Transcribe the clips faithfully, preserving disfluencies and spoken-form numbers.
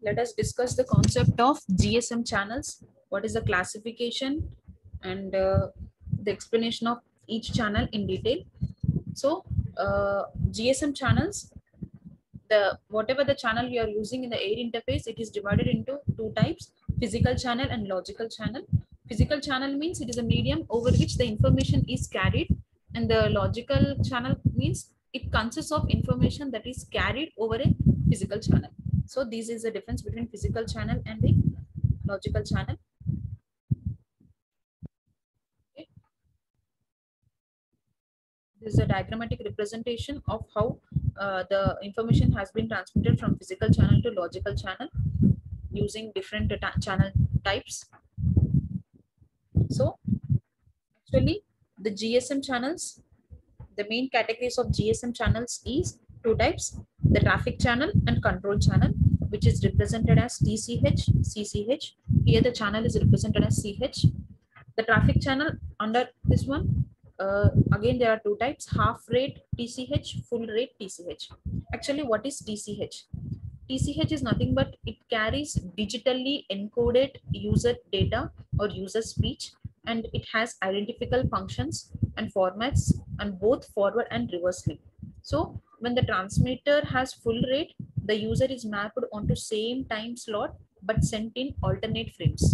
let us discuss the concept of G S M channels. What is the classification and uh, the explanation of each channel in detail. So, uh, G S M channels, the whatever the channel you are using in the air interface, it is divided into two types: physical channel and logical channel. Physical channel means it is a medium over which the information is carried, and the logical channel means it consists of information that is carried over a physical channel. So this is the difference between physical channel and the logical channel. Okay. This is a diagrammatic representation of how uh, the information has been transmitted from physical channel to logical channel using different channel types. So actually the G S M channels, the main categories of G S M channels is two types: the traffic channel and control channel, which is represented as T C H, C C H. Here the channel is represented as C H. The traffic channel under this one, uh, again there are two types: half rate T C H, full rate T C H. Actually, what is T C H? T C H is nothing but it carries digitally encoded user data or user speech, and it has identifiable functions and formats and both forward and reverse link. So when the transmitter has full rate, the user is mapped onto same time slot but sent in alternate frames.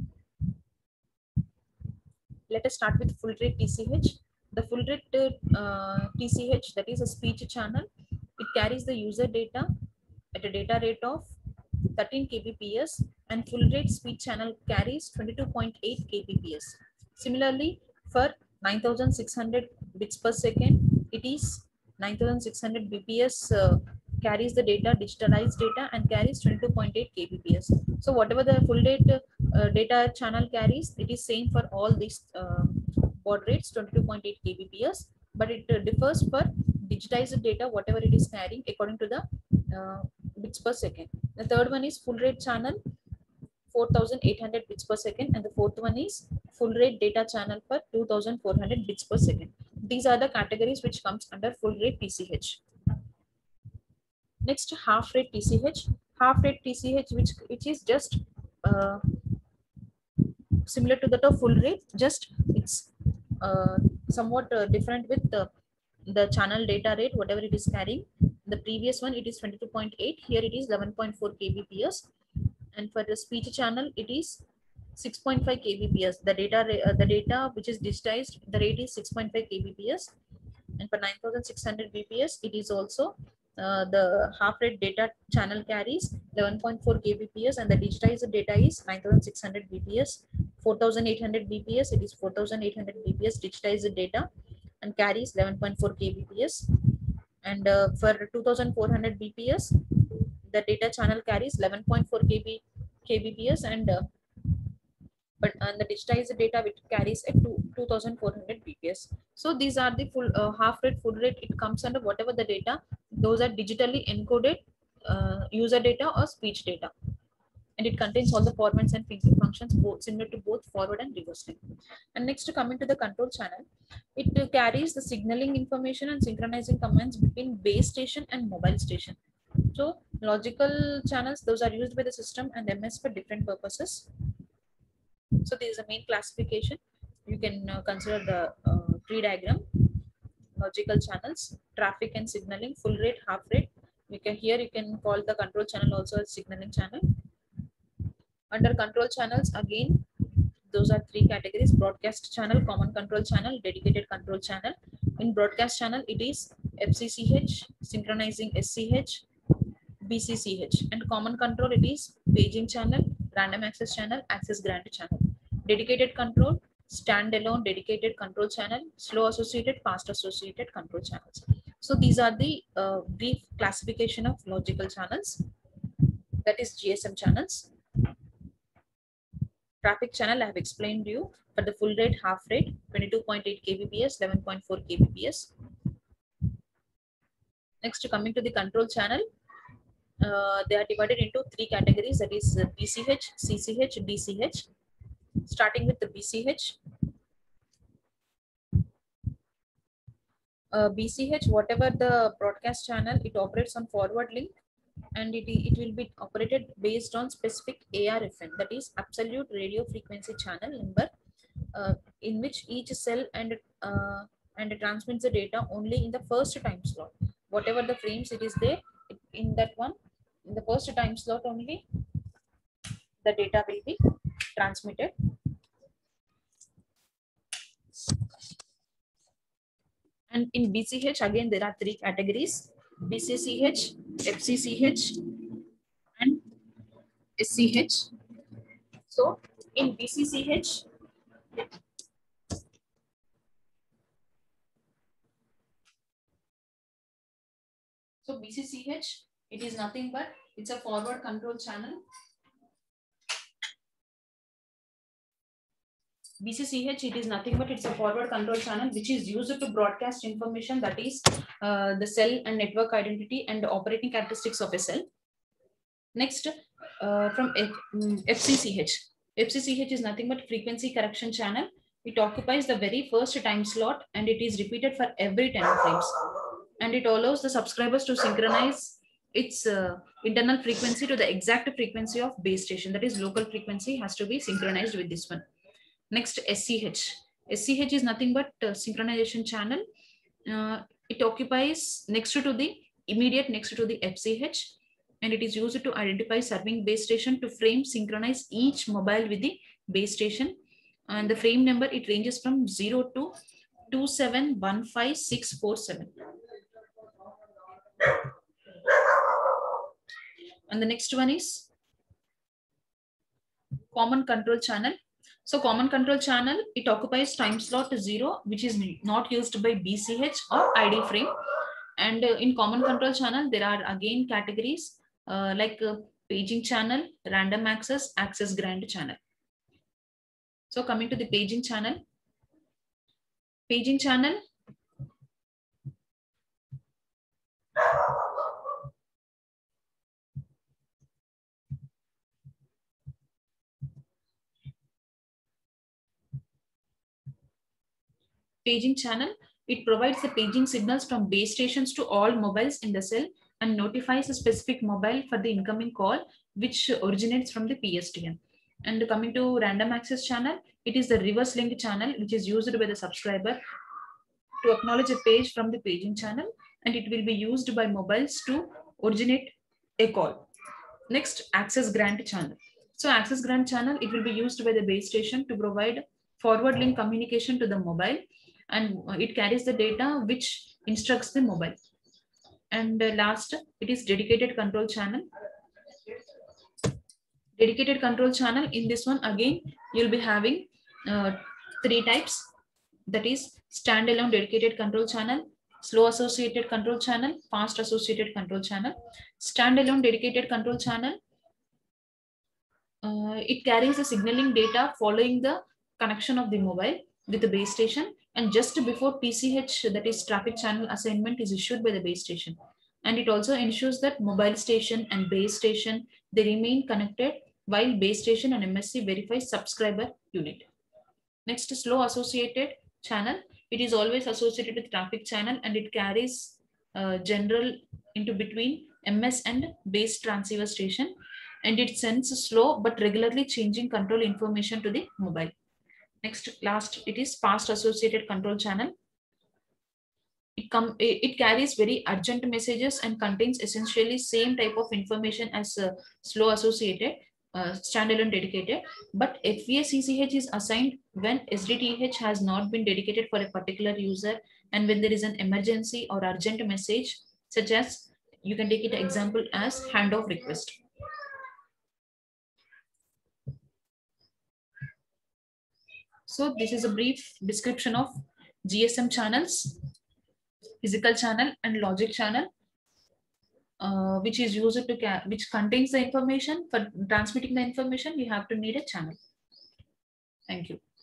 Let us start with full rate T C H. The full rate uh, T C H, that is a speech channel, it carries the user data at a data rate of thirteen kbps, and full rate speech channel carries twenty-two point eight kbps. Similarly, for nine thousand six hundred bits per second, it is nine thousand six hundred B P S uh, carries the data, digitalized data, and carries twenty-two point eight kbps. So whatever the full rate uh, data channel carries, it is same for all these uh, baud rates, twenty-two point eight kbps, but it uh, differs for digitized data, whatever it is carrying according to the uh, bits per second. The third one is full rate channel, four thousand eight hundred bits per second, and the fourth one is full rate data channel for two thousand four hundred bits per second. These are the categories which comes under full rate T C H. Next, half rate T C H. Half rate T C H, which which is just uh, similar to that of full rate, just it's uh, somewhat uh, different with the the channel data rate, whatever it is carrying. The previous one, it is twenty-two point eight, here it is eleven point four kbps, and for the speech channel it is six point five kbps. The data uh, the data which is digitized, the rate is six point five kbps, and for nine thousand six hundred B P S it is also uh, the half rate data channel carries eleven point four kbps, and the digitized data is nine thousand six hundred B P S. four thousand eight hundred B P S, it is four thousand eight hundred B P S digitized data and carries eleven point four kbps. And uh, for two thousand four hundred B P S, the data channel carries eleven point four kbps, and uh, but and the digitized data which carries at two thousand four hundred B P S. So these are the full uh, half rate, full rate. It comes under whatever the data, those are digitally encoded uh, user data or speech data, and it contains all the formats and functions both similar to both forward and reverse link. And next, coming to the control channel, it uh, carries the signaling information and synchronizing commands between base station and mobile station. So logical channels, those are used by the system and M S for different purposes. So this is a main classification. You can uh, consider the uh, tree diagram. Logical channels, traffic and signaling, full rate, half rate. You can here you can call the control channel also as signaling channel. Under control channels, again, those are three categories: broadcast channel, common control channel, dedicated control channel. In broadcast channel, it is F C C H, synchronizing S C H, B C C H, and common control, it is paging channel, random access channel, access grant channel. Dedicated control, standalone dedicated control channel, slow associated, fast associated control channels. So these are the uh, brief classification of logical channels, that is G S M channels. Traffic channel I have explained you. For the full rate, half rate, twenty-two point eight kbps, eleven point four kbps. Next, coming to the control channel, uh, they are divided into three categories, that is uh, B C H, C C H, D C H. Starting with the B C H. Uh, B C H, whatever the broadcast channel, it operates on forward link. and it, it will be operated based on specific A R F N, that is absolute radio frequency channel number, uh, in which each cell and uh, and transmits the data only in the first time slot. Whatever the frames it is there, in that one, in the first time slot only, the data will be transmitted. And in B C H, again, there are three categories: B C C H, F C C H, and S C H. So in B C C H, so B C C H, it is nothing but it's a forward control channel. B C C H, it is nothing but it's a forward control channel which is used to broadcast information, that is uh, the cell and network identity and the operating characteristics of a cell. Next, uh, from F C C H. F C C H is nothing but frequency correction channel. It occupies the very first time slot and it is repeated for every ten frames. And it allows the subscribers to synchronize its uh, internal frequency to the exact frequency of base station. That is, local frequency has to be synchronized with this one. Next, S C H. S C H is nothing but uh, synchronization channel. Uh, it occupies next to the immediate next to the F C H, and it is used to identify serving base station to frame synchronize each mobile with the base station. And the frame number, it ranges from zero to two seven one five six four seven. And the next one is common control channel. So common control channel, it occupies time slot zero, which is not used by B C H or I D frame. And uh, in common control channel, there are again categories uh, like uh, paging channel, random access, access grant channel. So coming to the paging channel, paging channel, paging channel, it provides the paging signals from base stations to all mobiles in the cell and notifies a specific mobile for the incoming call, which originates from the P S T N. And coming to random access channel, it is the reverse link channel, which is used by the subscriber to acknowledge a page from the paging channel, and it will be used by mobiles to originate a call. Next, access grant channel. So access grant channel, it will be used by the base station to provide forward link communication to the mobile, and it carries the data which instructs the mobile. And uh, last, it is dedicated control channel. Dedicated control channel, in this one again, you'll be having uh, three types. That is standalone dedicated control channel, slow associated control channel, fast associated control channel. Standalone dedicated control channel, uh, it carries the signaling data following the connection of the mobile with the base station, and just before T C H, that is traffic channel assignment, is issued by the base station. And it also ensures that mobile station and base station, they remain connected while base station and M S C verifies subscriber unit. Next, slow associated channel, it is always associated with traffic channel and it carries uh, general into between M S and base transceiver station, and it sends slow but regularly changing control information to the mobile. Next, last, it is fast associated control channel. It, come, it carries very urgent messages and contains essentially same type of information as uh, slow associated, uh, standalone dedicated, but F V A C C H is assigned when S D T H has not been dedicated for a particular user, and when there is an emergency or urgent message, such as, you can take it example as handoff request. So this is a brief description of G S M channels, physical channel and logic channel, uh, which is used to, which contains the information. For transmitting the information, you have to need a channel. Thank you.